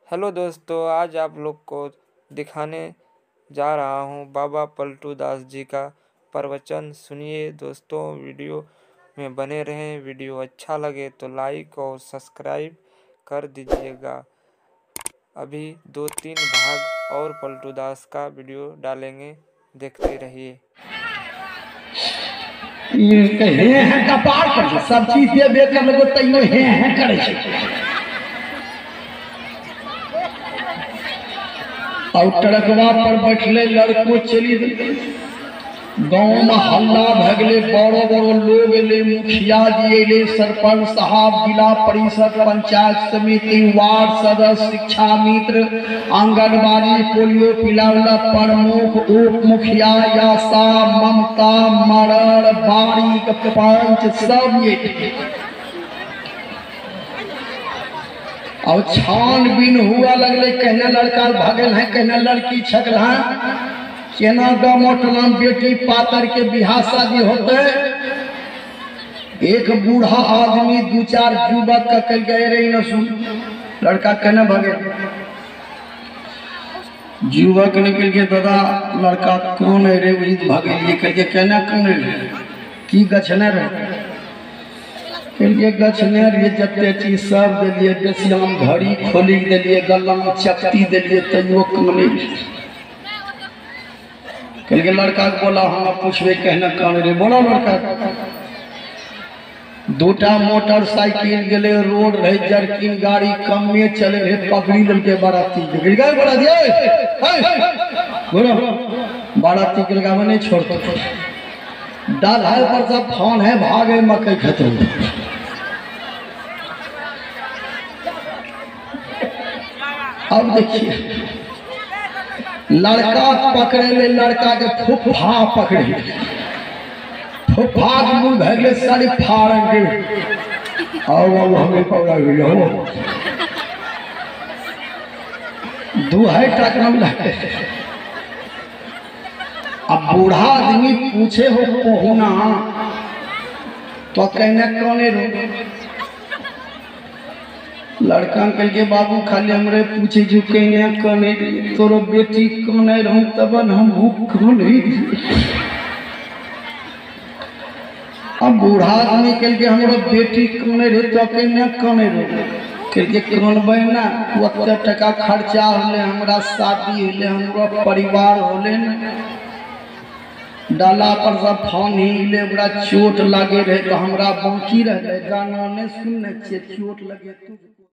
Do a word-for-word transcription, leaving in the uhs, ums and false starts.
Hello दोस्तों, आज आप लोग को दिखाने जा रहा हूँ बाबा पलटू दास जी का प्रवचन। सुनिए दोस्तों, वीडियो में बने रहें। वीडियो अच्छा लगे तो लाइक और सब्सक्राइब कर दीजिएगा। अभी दो तीन भाग और पलटू दास का वीडियो डालेंगे, देखते रहिए। ये हैं कपार पर सब चीज दे दे कर लोग तैयो हैं हैं करे छे। और ट्रकवा पर बैठले लड़को चली गाँव में हल्ला भगले, बड़ो बड़ो लोग एले, मुखिया जी एले, सरपंच साहब, जिला परिषद, पंचायत समिति, वार्ड सदस्य, शिक्षा मित्र, आंगनबाड़ी, पोलियो पिलावला प्रमुख, उप मुखिया, यासा, ममता, मरण, बाड़ी, पंच सब ये और छानबीन हुआ लगले। कहना लड़का भागल है, कहना लड़की छकल है। केना गमोटलाम बेटी पातर के बिहार शादी होते, एक बूढ़ा आदमी दो चार युवक का कल गए रही न सुन। लड़का कहना भागे, युवक निकल के दादा लड़का कौन है रे, वही भागे लिए करके कहना कौन है की गछने रहे के गछने रे, जते चीज सब दिलिए, बेसियाम घड़ी खोली दिलिए, गला चपटी दिलिए, तैयो कमने के लड़का बोला हम पूछबे कहना कौन रे। बोला लड़का, दूटा मोटरसाइकिल गले, रोड रहे जरकिन, गाड़ी कम में चले रहे, पकड़ी लगे बाराती गए बड़ा दिए बोलो बाराती के लगा नहीं छोड़ते, डाल है पर सब फोन है, भागे मकई खत्म। अब देखिए लड़का पकड़े ले, लड़का के फुफा पकड़े, फुफा के मुंह भगले सारी फाड़ेंगे और वो हमें पकड़ा गया हो दुहाई ट्रक में लगे। अब बूढ़ा आदमी पूछे हो पहुना तो कहने कौन रो। लड़का कल के बाबू खाली हमरे पूछे जो कहने कौन तोरो बेटी कौन है रहूं तब हम भूख कौन है। अब बूढ़ा आदमी कल के हमरो बेटी कौन है तो कहने कौन है कल के कौन बहना ओते टका खर्चा होले, हमरा शादी होले, हमरो परिवार होले न, डाला पर सब फोन हिले, बड़ा चोट लगे रहे तो हमरा बाकी रहे। गाना ने सुनने चोट लगे तू